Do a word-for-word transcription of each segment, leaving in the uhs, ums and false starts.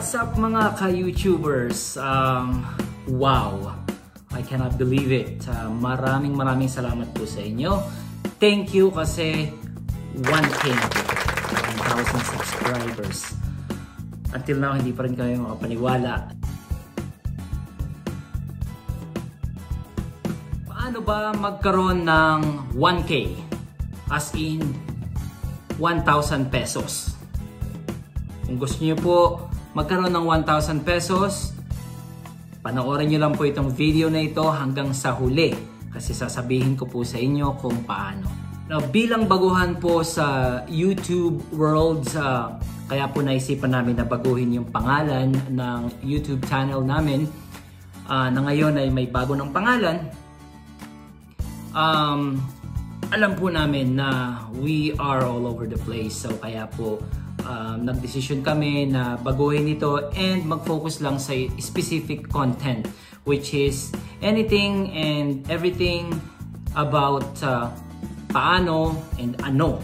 What's up mga ka-YouTubers? Um, wow! I cannot believe it. Uh, maraming maraming salamat po sa inyo. Thank you kasi one K one thousand subscribers. Until now, hindi pa rin kami makapaniwala. Paano ba magkaroon ng one K? As in, one thousand pesos. Kung gusto niyo po magkaroon ng one thousand pesos, panoorin nyo lang po itong video na ito hanggang sa huli kasi sasabihin ko po sa inyo kung paano. Now, bilang baguhan po sa YouTube world, uh, kaya po naisipan namin na baguhin yung pangalan ng YouTube channel namin uh, na ngayon ay may bago ng pangalan. Um, alam po namin na we are all over the place, so kaya po Um, nag-decision kami na baguhin ito and mag-focus lang sa specific content, which is anything and everything about uh, paano and ano.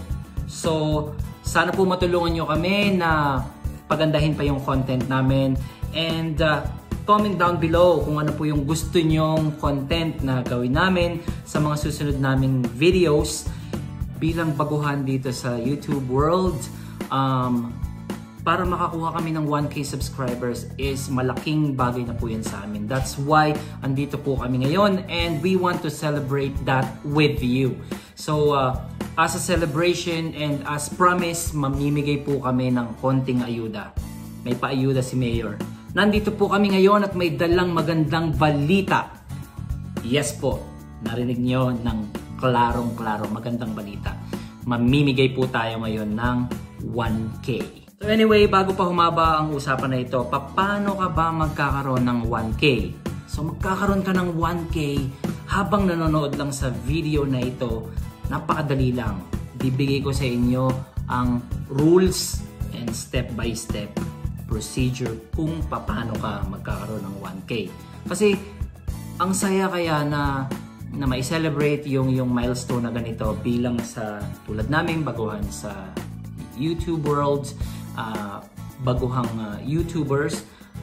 So sana po matulungan nyo kami na pagandahin pa yung content namin, and uh, comment down below kung ano po yung gusto nyong content na gawin namin sa mga susunod naming videos. Bilang baguhan dito sa YouTube world, Um, para makakuha kami ng one K subscribers is malaking bagay na po yan sa amin. That's why andito po kami ngayon, and we want to celebrate that with you. So uh, as a celebration and as promise, mamimigay po kami ng konting ayuda. May paayuda si Mayor. Nandito po kami ngayon at may dalang magandang balita. Yes po, narinig nyo ng klarong-klaro, magandang balita. Mamimigay po tayo ngayon ng one K. So anyway, bago pa humaba ang usapan na ito, paano ka ba magkakaroon ng one K? So magkakaroon ka ng one K habang nanonood lang sa video na ito. Napakadali lang. Bibigay ko sa inyo ang rules and step by step procedure kung paano ka magkakaroon ng one K. Kasi ang saya kaya na na may celebrate yung yung milestone na ganito bilang sa tulad namin baguhan sa YouTube world, uh, baguhang uh, YouTubers.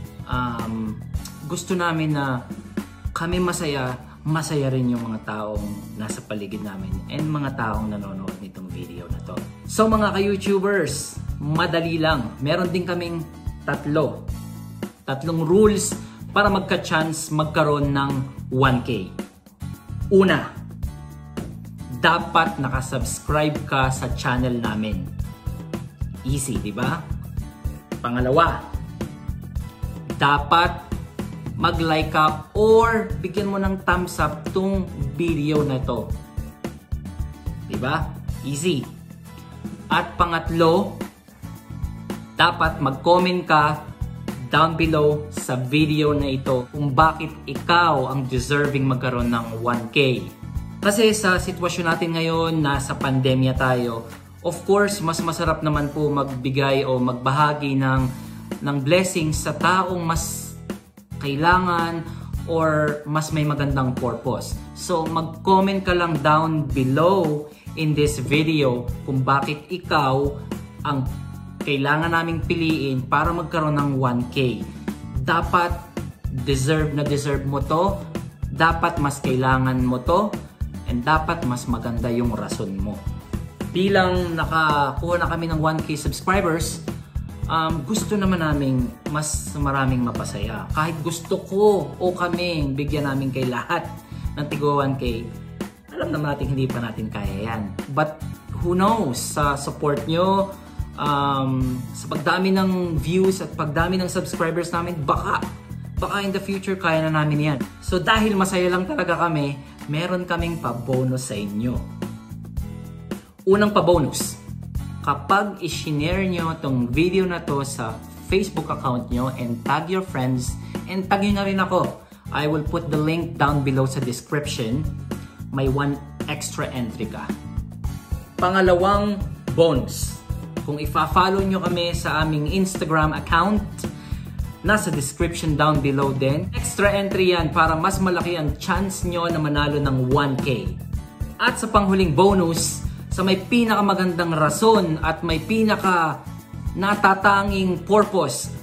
Um, gusto namin na kami masaya, masaya rin yung mga taong nasa paligid namin and mga taong nanonood nitong video na to. So mga ka-YouTubers, madali lang. Meron din kaming tatlo. Tatlong rules para magka-chance magkaroon ng one K. Una, dapat nakasubscribe ka sa channel namin. Easy, di ba? Pangalawa, dapat mag-like ka or bigyan mo ng thumbs up tong video na to. Di ba? Easy. At pangatlo, dapat mag-comment ka down below sa video na ito kung bakit ikaw ang deserving magkaroon ng one K. Kasi sa sitwasyon natin ngayon, nasa pandemya tayo, of course, mas masarap naman po magbigay o magbahagi ng, ng blessings sa taong mas kailangan or mas may magandang purpose. So, mag-comment ka lang down below in this video kung bakit ikaw ang kailangan naming piliin para magkaroon ng one K. Dapat deserve na deserve mo to, dapat mas kailangan mo to, and dapat mas maganda yung rason mo. Bilang nakakuha na kami ng one K subscribers, um, gusto naman namin mas maraming mapasaya. Kahit gusto ko o kami bigyan namin kay lahat ng tigo one K, alam naman natin hindi pa natin kaya yan. But who knows, sa support nyo, um, sa pagdami ng views at pagdami ng subscribers namin, baka, baka in the future kaya na namin yan. So dahil masaya lang talaga kami, meron kaming pa-bonus sa inyo. Unang pa-bonus, kapag i-share nyo itong video na to sa Facebook account nyo and tag your friends and tag nyo na rin ako, I will put the link down below sa description. May one extra entry ka. Pangalawang bonus, kung ifa-follow nyo kami sa aming Instagram account, nasa description down below din. Extra entry yan para mas malaki ang chance nyo na manalo ng one K. At sa panghuling bonus, sa may pinakamagandang rason at may pinaka natatanging purpose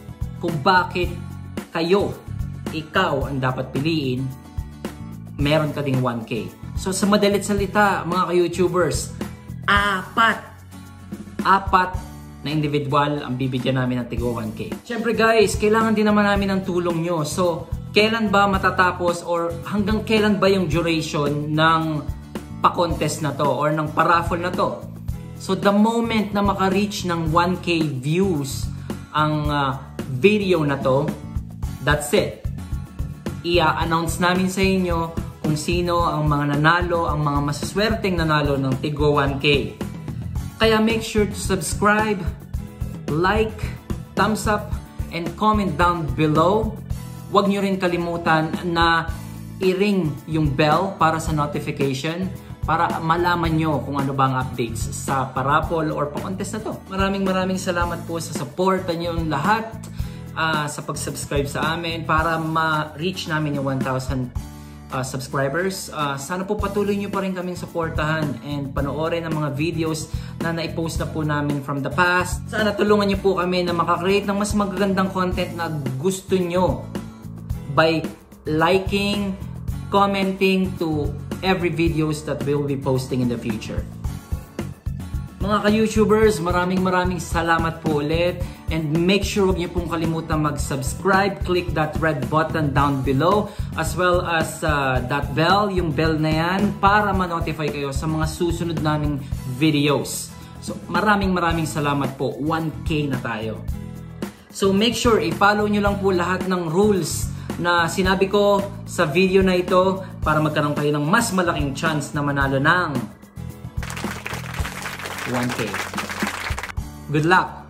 kung bakit kayo, ikaw ang dapat piliin, meron ka ding one K. So sa madalit salita, mga ka-YouTubers, apat, apat na individual ang bibigyan namin ng tigo one K. Siyempre guys, kailangan din naman namin ng tulong nyo. So, kailan ba matatapos or hanggang kailan ba yung duration ng pa-contest na to or ng paraffle na to? So, the moment na maka-reach ng one K views ang uh, video na to, that's it. I-announce namin sa inyo kung sino ang mga nanalo, ang mga masaswerteng nanalo ng tigo one K. Kaya make sure to subscribe, like, thumbs up, and comment down below. Huwag nyo rin kalimutan na i-ring yung bell para sa notification para malaman nyo kung ano ba ang updates sa paraffle or pa-contest na to. Maraming maraming salamat po sa support nyo lahat uh, sa pag-subscribe sa amin para ma-reach namin yung one thousand Uh, subscribers. Uh, sana po patuloy nyo pa rin kaming supportahan and panoorin ang mga videos na naipost na po namin from the past. Sana tulungan nyo po kami na makakreate ng mas magagandang content na gusto nyo by liking, commenting to every videos that we'll be posting in the future. Mga ka-YouTubers, maraming maraming salamat po ulit. And make sure huwag niyo pong kalimutan mag-subscribe. Click that red button down below. As well as uh, that bell, yung bell na yan, para ma-notify kayo sa mga susunod naming videos. So maraming maraming salamat po. one K na tayo. So make sure i-follow nyo lang po lahat ng rules na sinabi ko sa video na ito para magkaroon kayo ng mas malaking chance na manalo ng one K. Good luck!